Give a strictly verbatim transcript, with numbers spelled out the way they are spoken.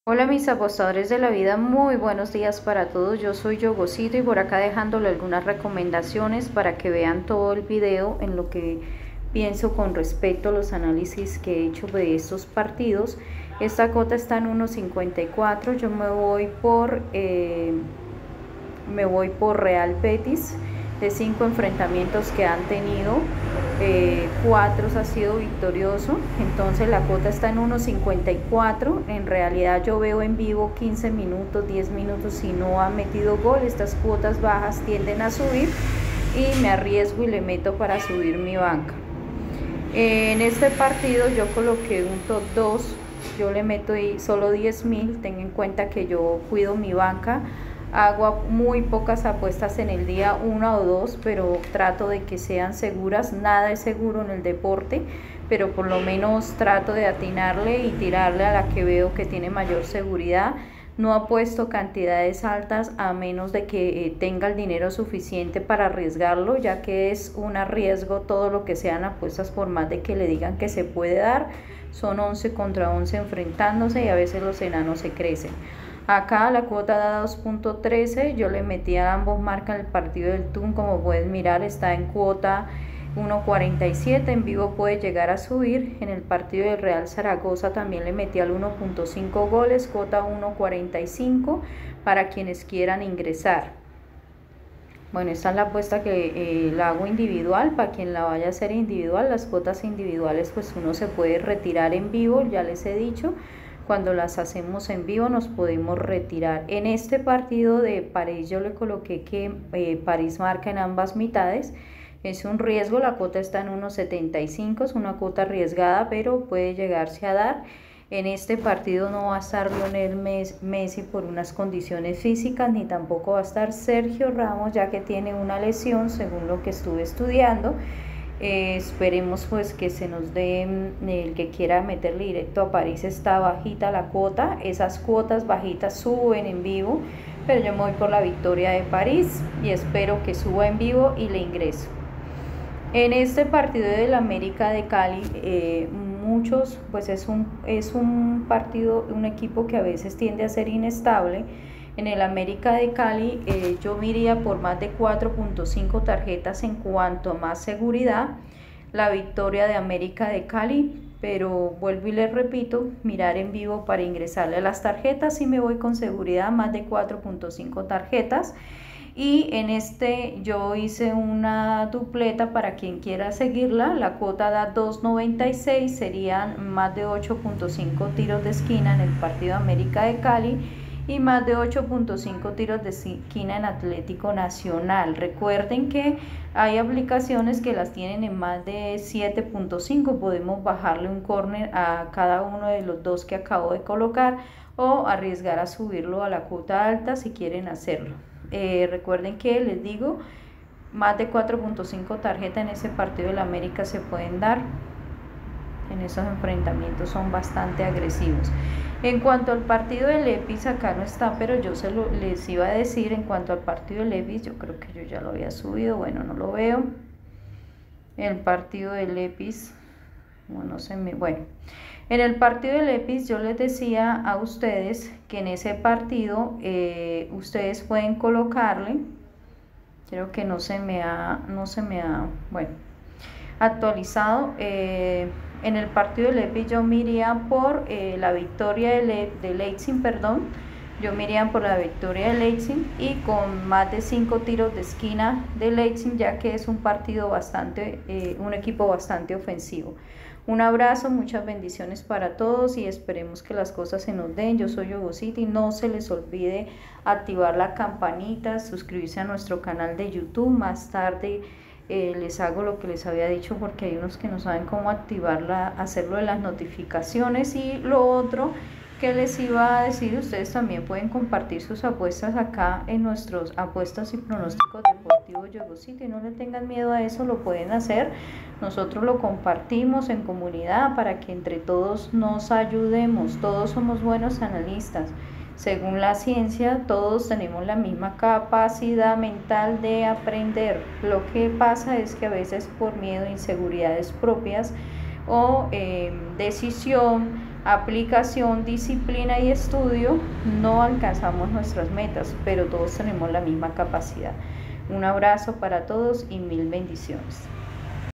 Hola mis apostadores de la vida, muy buenos días para todos. Yo soy Yogosito y por acá dejándole algunas recomendaciones para que vean todo el video en lo que pienso con respecto a los análisis que he hecho de estos partidos. Esta cota está en uno cincuenta y cuatro. Yo me voy por eh, me voy por Real Betis. De cinco enfrentamientos que han tenido, eh, cuatro ha sido victorioso, entonces la cuota está en uno cincuenta y cuatro. En realidad yo veo en vivo quince minutos, diez minutos, si no ha metido gol, estas cuotas bajas tienden a subir y me arriesgo y le meto para subir mi banca. Eh, en este partido yo coloqué un top dos, yo le meto solo diez mil, ten en cuenta que yo cuido mi banca. Hago muy pocas apuestas en el día, una o dos, pero trato de que sean seguras. Nada es seguro en el deporte, pero por lo menos trato de atinarle y tirarle a la que veo que tiene mayor seguridad. No apuesto cantidades altas a menos de que eh, tenga el dinero suficiente para arriesgarlo, ya que es un arriesgo todo lo que sean apuestas, por más de que le digan que se puede dar. Son once contra once enfrentándose y a veces los enanos se crecen. Acá la cuota da dos punto trece, yo le metí a ambos marcas el partido del T U N, como pueden mirar está en cuota uno cuarenta y siete, en vivo puede llegar a subir. En el partido del Real Zaragoza también le metí al uno punto cinco goles, cuota uno cuarenta y cinco para quienes quieran ingresar. Bueno, esta es la apuesta que eh, la hago individual, para quien la vaya a hacer individual. Las cuotas individuales pues uno se puede retirar en vivo, ya les he dicho. Cuando las hacemos en vivo nos podemos retirar. En este partido de París yo le coloqué que eh, París marca en ambas mitades. Es un riesgo, la cuota está en uno setenta y cinco, es una cuota arriesgada, pero puede llegarse a dar. En este partido no va a estar Lionel Messi por unas condiciones físicas, ni tampoco va a estar Sergio Ramos, ya que tiene una lesión, según lo que estuve estudiando. Eh, esperemos pues que se nos dé, el que quiera meterle directo a París. Está bajita la cuota, esas cuotas bajitas suben en vivo, pero yo me voy por la victoria de París y espero que suba en vivo y le ingreso. En este partido del América de Cali, eh, muchos, pues es un, es un partido, un equipo que a veces tiende a ser inestable. En el América de Cali eh, yo me iría por más de cuatro punto cinco tarjetas en cuanto a más seguridad, la victoria de América de Cali, pero vuelvo y les repito, mirar en vivo para ingresarle a las tarjetas y me voy con seguridad más de cuatro punto cinco tarjetas. Y en este yo hice una dupleta para quien quiera seguirla, la cuota da dos noventa y seis, serían más de ocho punto cinco tiros de esquina en el partido América de Cali y más de ocho punto cinco tiros de esquina en Atlético Nacional. Recuerden que hay aplicaciones que las tienen en más de siete punto cinco, podemos bajarle un córner a cada uno de los dos que acabo de colocar o arriesgar a subirlo a la cuota alta si quieren hacerlo. Eh, recuerden que les digo, más de cuatro punto cinco tarjetas en ese partido del América se pueden dar. En esos enfrentamientos son bastante agresivos. En cuanto al partido del Epis, acá no está, pero yo se lo, les iba a decir en cuanto al partido del Epis, yo creo que yo ya lo había subido, bueno, no lo veo. El partido del Epis, bueno, se me, bueno, en el partido del Epis yo les decía a ustedes que en ese partido eh, ustedes pueden colocarle, creo que no se me ha, no se me ha, bueno, actualizado. Eh, en el partido del Epis yo me iría por eh, la victoria de, Le de Leipzig, perdón, yo me iría por la victoria de Leipzig y con más de cinco tiros de esquina de Leipzig, ya que es un partido bastante, eh, un equipo bastante ofensivo. Un abrazo, muchas bendiciones para todos y esperemos que las cosas se nos den. Yo soy Yogosito y no se les olvide activar la campanita, suscribirse a nuestro canal de YouTube. Más tarde eh, les hago lo que les había dicho porque hay unos que no saben cómo activarla, hacerlo de las notificaciones. Y lo otro que les iba a decir, ustedes también pueden compartir sus apuestas acá en nuestros apuestas y pronósticos deportivos Yogosito y no le tengan miedo a eso, lo pueden hacer. Nosotros lo compartimos en comunidad para que entre todos nos ayudemos. Todos somos buenos analistas. Según la ciencia, todos tenemos la misma capacidad mental de aprender. Lo que pasa es que a veces por miedo, inseguridades propias o eh, decisión, aplicación, disciplina y estudio no alcanzamos nuestras metas, pero todos tenemos la misma capacidad. Un abrazo para todos y mil bendiciones.